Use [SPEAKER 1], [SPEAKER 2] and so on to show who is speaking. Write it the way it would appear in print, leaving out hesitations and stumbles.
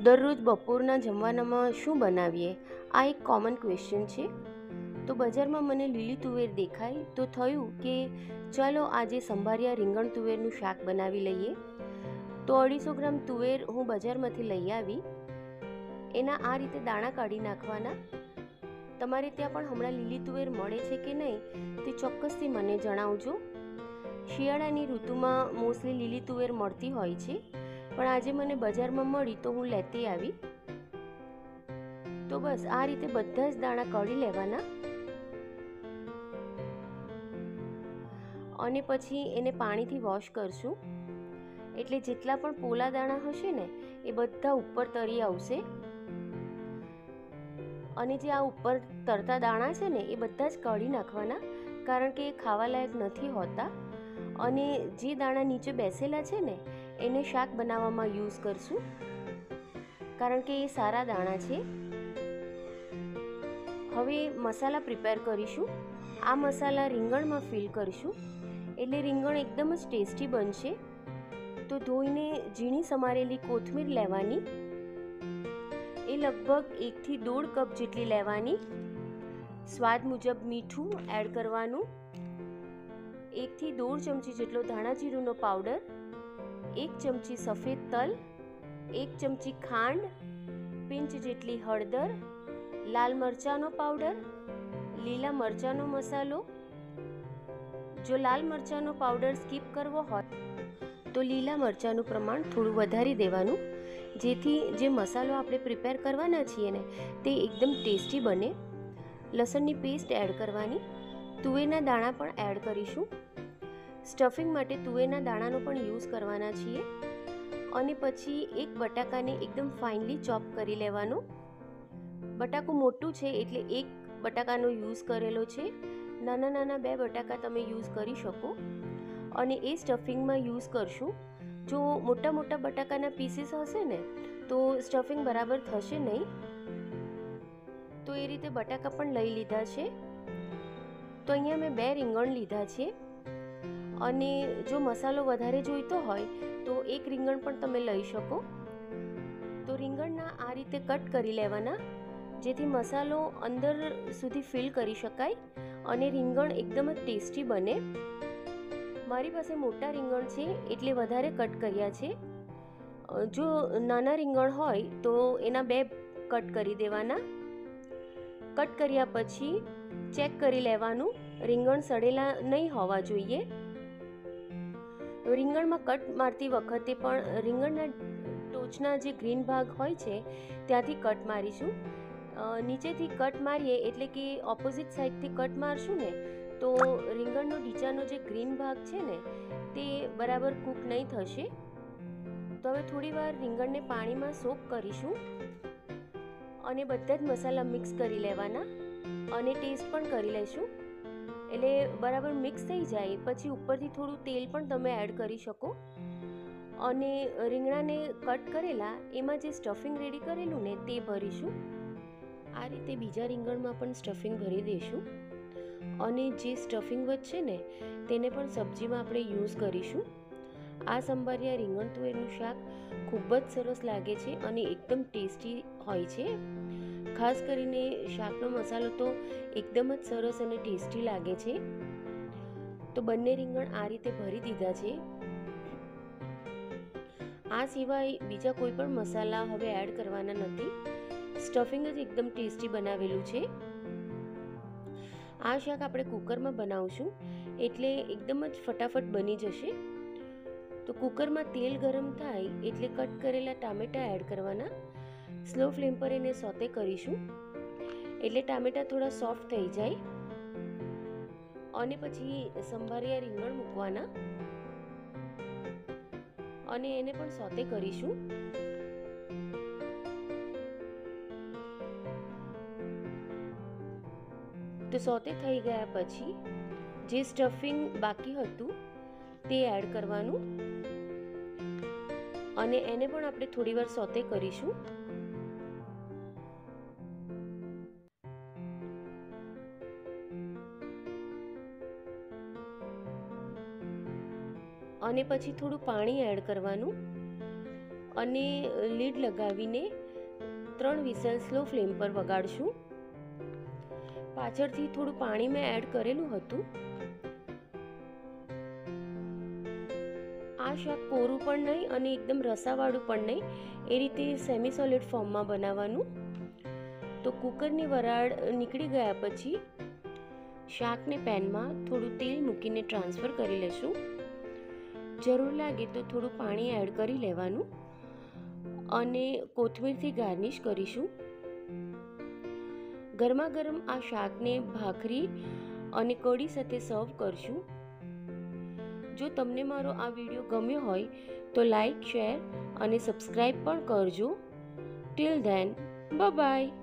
[SPEAKER 1] દરરોજ બપોરના જમવાનામાં શું બનાવીએ? આ એક કોમન ક્વેશ્ચન છે. તો બજારમાં મને લીલી તુવેર દેખાઈ તો થયું કે ચાલો આજે સંભારિયા રીંગણ તુવેરનું શાક બનાવી લઈએ. તો 250 ગ્રામ તુવેર હું બજારમાંથી લઈ આવી. એના આ રીતે દાણા કાઢી નાખવાના. તમારે ત્યાં પણ હમણાં લીલી તુવેર મળે છે કે નહીં તે ચોક્કસથી મને જણાવજો. શિયાળાની ઋતુમાં મોસ્ટલી લીલી તુવેર મળતી હોય છે, પણ આજે મને બજારમાં મળી તો હું લેતી આવી. તો બસ આ રીતે બધા જ દાણા કાઢી લેવાના અને પછી એને પાણીથી વોશ કરશું. એટલે જેટલા પણ પોલા દાણા હશે ને એ બધા ઉપર તરી આવશે. અને જે આ ઉપર તરતા દાણા છે ને એ બધા જ કાઢી નાખવાના, કારણ કે એ ખાવા લાયક નથી હોતા. અને જે દાણા નીચે બેસેલા છે ને એને શાક બનાવવામાં યુઝ કરશું, કારણ કે એ સારા દાણા છે. હવે મસાલા પ્રિપેર કરીશું. આ મસાલા રીંગણમાં ફિલ કરીશું, એટલે રીંગણ એકદમ જ ટેસ્ટી બનશે. તો ધોઈને ઝીણી સમારેલી કોથમીર લેવાની, એ લગભગ 1 થી 1.5 કપ જેટલી લેવાની. સ્વાદ મુજબ મીઠું એડ કરવાનું, 1 થી 1.5 ચમચી જેટલો ધાણા જીરુંનો પાવડર, 1 ચમચી સફેદ તલ, 1 ચમચી ખાંડ, પિંચ જેટલી હળદર, લાલ મરચાંનો પાવડર, લીલા મરચાંનો મસાલો. જો લાલ મરચાંનો પાવડર સ્કીપ કરવો હોય તો લીલા મરચાંનું પ્રમાણ થોડું વધારી દેવાનું, જેથી જે મસાલો આપણે પ્રિપેર કરવાના છીએ ને તે એકદમ ટેસ્ટી બને. લસણની પેસ્ટ એડ કરવાની, તુવેરના દાણા પણ એડ કરીશું. સ્ટફિંગ માટે તુવેરના દાણાનો પણ યુઝ કરવાના છીએ. અને પછી એક બટાકાને એકદમ ફાઇનલી ચોપ કરી લેવાનો. બટાકું મોટું છે એટલે એક બટાકાનો યુઝ કરેલો છે. નાના નાના 2 બટાકા તમે યુઝ કરી શકો. અને એ સ્ટફિંગમાં યુઝ કરશું. જો મોટા મોટા બટાકાના પીસીસ હશે ને તો સ્ટફિંગ બરાબર થશે નહીં. તો એ રીતે બટાકા પણ લઈ લીધા છે. તો અહીંયા મેં 2 રીંગણ લીધા છે. અને જો મસાલો વધારે જોઈતો હોય તો 1 રીંગણ પણ તમે લઈ શકો. તો રીંગણના આ રીતે કટ કરી લેવાના, જેથી મસાલો અંદર સુધી ફિલ કરી શકાય અને રીંગણ એકદમ જ ટેસ્ટી બને. મારી પાસે મોટા રીંગણ છે એટલે વધારે કટ કર્યા છે. જો નાના રીંગણ હોય તો એના 2 કટ કરી દેવાના. કટ કર્યા પછી ચેક કરી લેવાનું, રીંગણ સડેલા નહીં હોવા જોઈએ. રીંગણમાં કટ મારતી વખતે પણ રીંગણના ટોચના જે ગ્રીન ભાગ હોય છે ત્યાંથી કટ મારીશું. નીચેથી કટ મારીએ એટલે કે ઓપોઝિટ સાઈડથી કટ મારશું ને તો રીંગણનો ડીચાનો જે ગ્રીન ભાગ છે ને તે બરાબર કૂક નહીં થશે. તો હવે થોડી વાર રીંગણને પાણીમાં સોક કરીશું અને બધા જ મસાલા મિક્સ કરી લેવાના અને ટેસ્ટ પણ કરી લેશું. એટલે બરાબર મિક્સ થઈ જાય પછી ઉપરથી થોડું તેલ પણ તમે એડ કરી શકો. અને રીંગણાને કટ કરેલા એમાં જે સ્ટફિંગ રેડી કરેલું ને તે ભરીશું. આ રીતે બીજા રીંગણમાં પણ સ્ટફિંગ ભરી દઈશું. અને જે સ્ટફિંગ વધશે ને તેને પણ સબ્જીમાં આપણે યુઝ કરીશું. આ સંભારિયા રીંગણ તુવેરનું શાક ખૂબ જ સરસ લાગે છે અને એકદમ ટેસ્ટી હોય છે. ખાસ કરીને શાકનો મસાલો તો એકદમ જ સરસ અને ટેસ્ટી લાગે છે. તો બંને રીંગણ આ રીતે ભરી દીધા છે. આ સિવાય બીજા કોઈ પણ મસાલા હવે એડ કરવાના નથી. સ્ટફિંગ જ એકદમ ટેસ્ટી બનાવેલું છે. આ શાક આપણે કુકરમાં બનાવશું એટલે એકદમ જ ફટાફટ બની જશે. તો કુકરમાં તેલ ગરમ થાય એટલે કટ કરેલા ટામેટા એડ કરવાના. સ્લો ફ્લેમ પર એને સોતે કરીશું એટલે ટામેટા થોડા સોફ્ટ થઈ જાય. અને પછી સંભારિયા રીંગણ મૂકવાના અને એને પણ સોતે કરીશું. તો સોતે થઈ ગયા પછી જે સ્ટફિંગ બાકી હતું તે એડ કરવાનું અને એને પણ આપણે થોડી વાર સોતે કરીશું. અને પછી થોડું પાણી એડ કરવાનું અને લીડ લગાવીને 3 વિસલ સ્લો ફ્લેમ પર વગાડશું. પાછળથી થોડું પાણી મેં એડ કરેલું હતું. આ શાક કોરું પણ નહીં અને એકદમ રસાવાળું પણ નહીં, એ રીતે સેમી સોલિડ ફોર્મમાં બનાવવાનું. તો કુકરની વરાળ નીકળી ગયા પછી શાકને પેનમાં થોડું તેલ મૂકીને ટ્રાન્સફર કરી લેશું. જરૂર લાગે તો થોડું પાણી એડ કરી લેવાનું અને કોથમીરથી ગાર્નિશ કરીશું. ગરમા ગરમ આ શાકને ભાખરી અને કઢી સાથે સર્વ કરશું. જો તમને મારો આ વિડીયો ગમ્યો હોય તો લાઈક, શેર અને સબસ્ક્રાઈબ પણ કરજો. Till then, bye by.